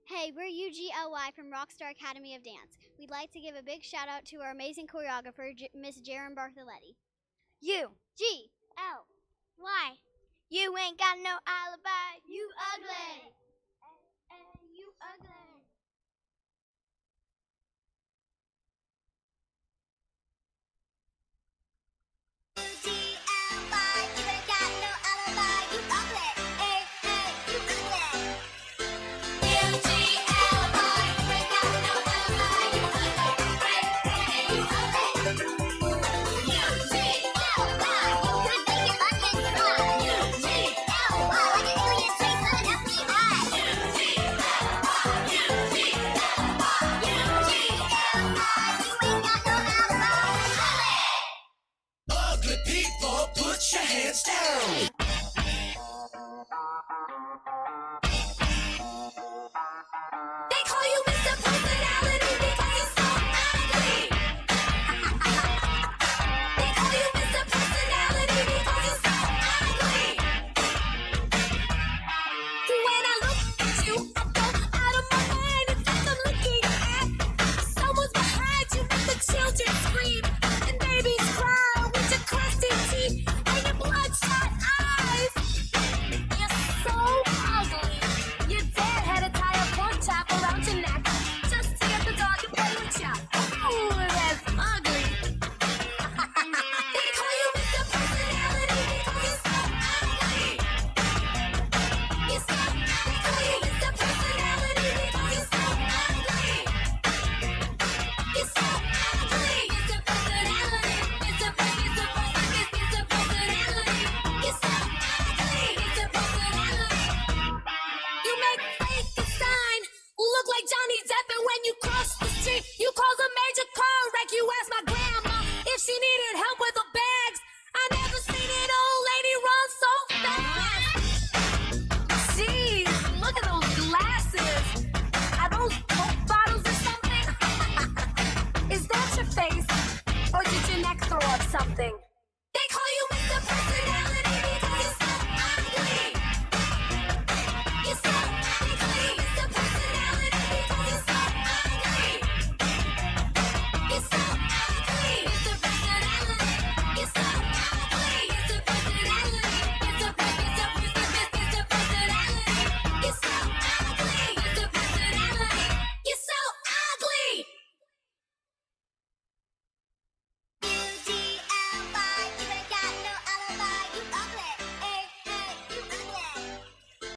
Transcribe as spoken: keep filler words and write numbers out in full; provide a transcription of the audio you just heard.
Hey, we're U G L Y from Rockstar Academy of Dance. We'd like to give a big shout out to our amazing choreographer, J- Miss Jaren Bartholetti. U G L Y. You ain't got no alibi. You ugly. Uh, uh, you ugly. People, put your hands down. They call you Mister Personality because you're so ugly. They call you Mister Personality because you're so ugly. When I look at you, I go out of my mind. It's like I'm looking at someone's behind you. Make the children scream and babies cry with your crusty teeth and your bloodshot eyes. You're so ugly. Your dad had to tie a pork chop around your neck just to get the dog to play with you. Ooh, that's ugly. They call you Mister Personality because you're so ugly. You're so ugly. They call you Mister Personality because you're so ugly. You're so ugly. Mister Personality. Mister Mister Mister Personality. You're so ugly. Mister Personality. You make Frankenstein look like Johnny Depp, and when you cross the street, you cause a major car wreck. You ask my grandma if she needed help with the bags. I never seen an old lady run so fast. Jeez, look at those glasses. Are those Coke bottles or something? Is that your face, or did your neck throw up something?